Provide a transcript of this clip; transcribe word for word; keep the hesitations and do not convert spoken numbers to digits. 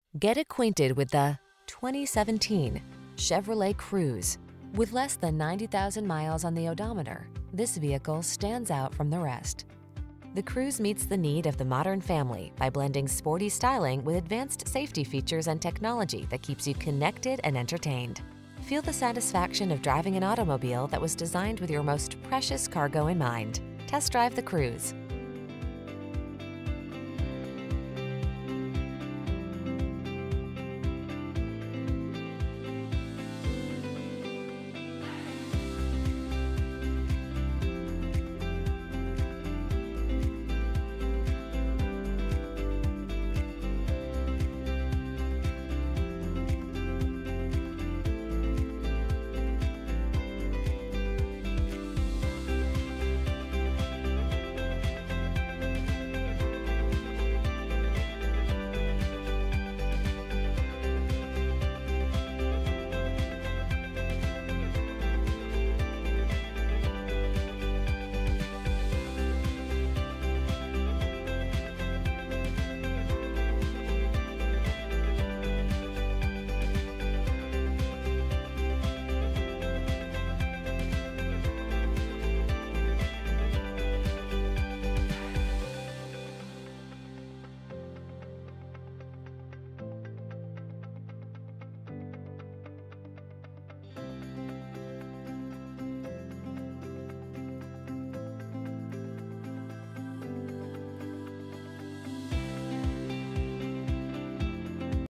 Get acquainted with the twenty seventeen Chevrolet Cruze. With less than ninety thousand miles on the odometer, this vehicle stands out from the rest. The Cruze meets the need of the modern family by blending sporty styling with advanced safety features and technology that keeps you connected and entertained. Feel the satisfaction of driving an automobile that was designed with your most precious cargo in mind. Test drive the Cruze.